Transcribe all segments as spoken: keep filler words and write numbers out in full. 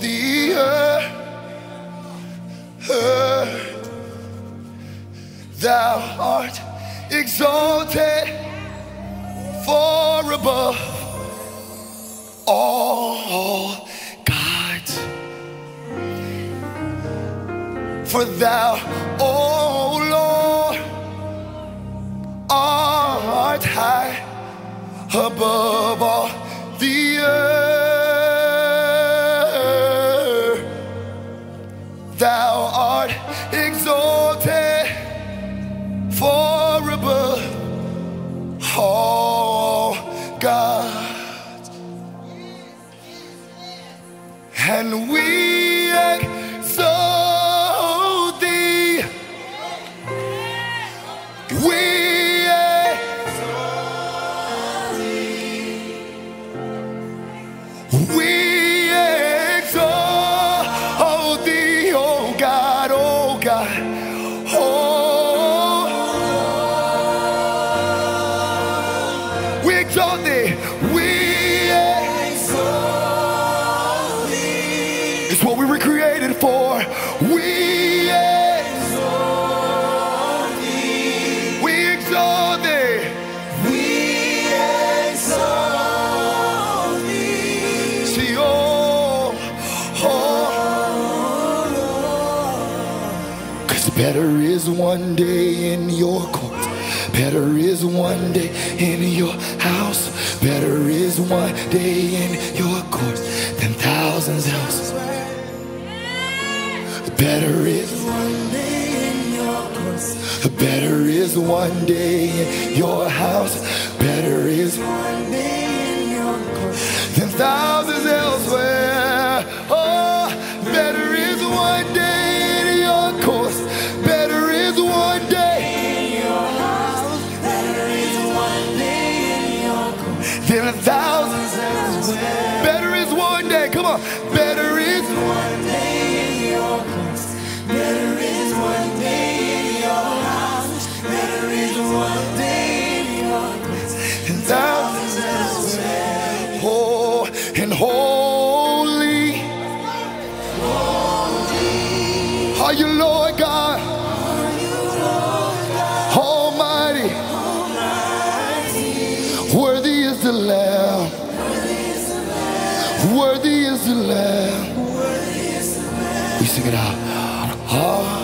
the earth, earth. Thou art exalted far above all gods. For thou, O Lord, art high above all the earth. Thou art exalted far above all gods, and we exalt thee. We exalt thee. We exalt thee, oh God, oh God, oh. We exalt thee. We exalt thee. It's what we were created for. We exalt thee. We exalt thee. We exalt thee. See, oh, oh. 'Cause better is one day in your court. Better is one day in your house. Better is one day in your courts than thousands elsewhere. Better is one day in your courts. Better is one day in your house. Better is one day in your courts than thousands elsewhere. Oh, better is one day in your courts. Better is one day than thousands elsewhere. Better is one day, come on. Better is one day in your courts. Better is one day in your house. Better is one day in your courts than thousands elsewhere. Oh, and holy, holy are you, Lord God, are you, Lord God, Almighty, Almighty. Worthy is the Lamb. Worthy is the Lamb. Worthy is the Lamb. Worthy is the Lamb. We sing it out. Amen.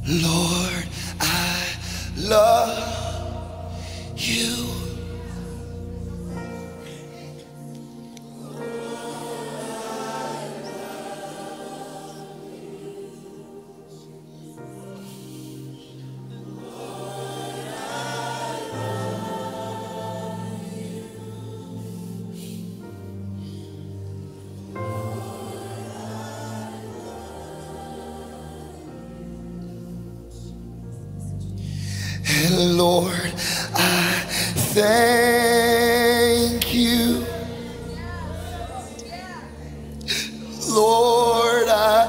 Lord, I love you. And Lord, I thank you. Lord, I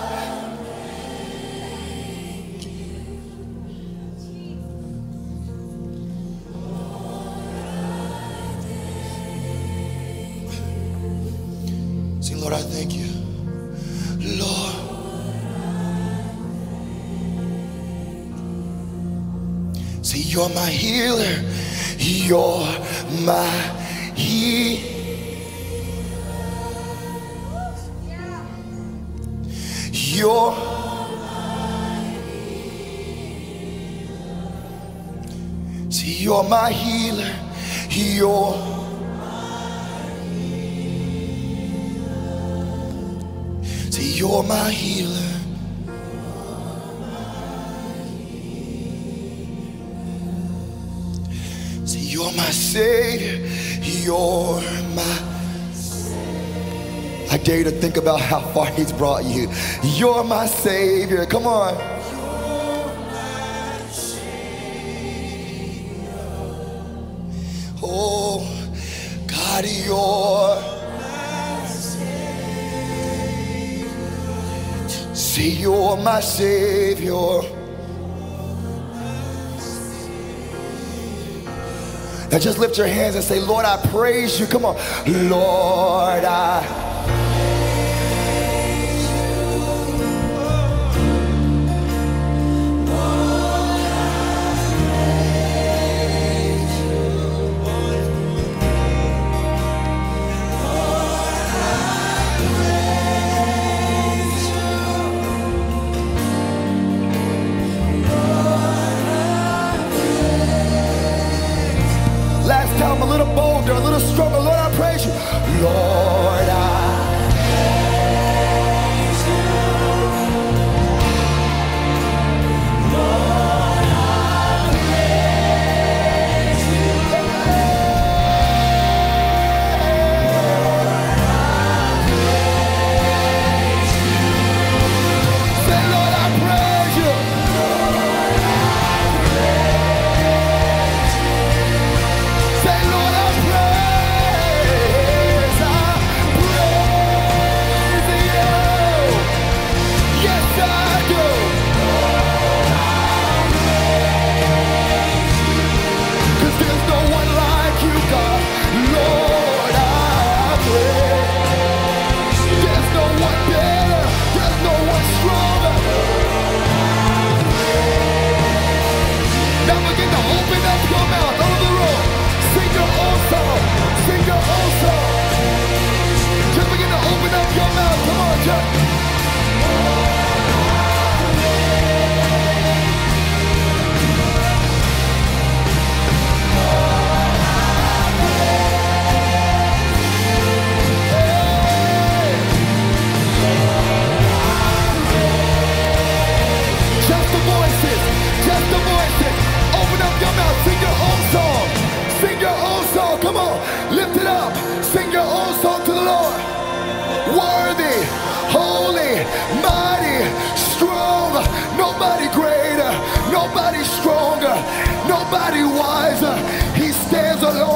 sing, Lord, I thank you. Lord, see, you're my healer, you're my healer. You're see, you're my healer, you're see, you're my healer. You're my Savior, you're my I dare you to think about how far He's brought you. You're my Savior, come on. You're my Savior. Oh, God, you're my Savior. See, you're my Savior. Now just lift your hands and say, Lord, I praise you. Come on. Lord, I praise you. Lord, I praise you. Lord, I praise you. Last time, a little bolder, a little stronger. Lord, I praise you. Lord, I praise you. Lord, I praise you. Lord, I praise you. Say, Lord, I praise you. Lord, I praise you. Say, Lord, I praise, I praise you. Yes, I do. Lord, I praise you. 'Cause there's no one like you, God. Lord, I praise you. There's no one better. There's no one stronger. Now begin to open up your mouth all over the room. Sing your own song. Sing your own song. Just begin to open up your mouth. Come on, church. Just the voices. Just the voices. Open up your mouth. Sing your own song. Sing your own song. Come on. Lift it up. Sing your own song to the Lord. Worthy, holy, mighty, strong. Nobody greater. Nobody stronger. Nobody wiser. He stands alone.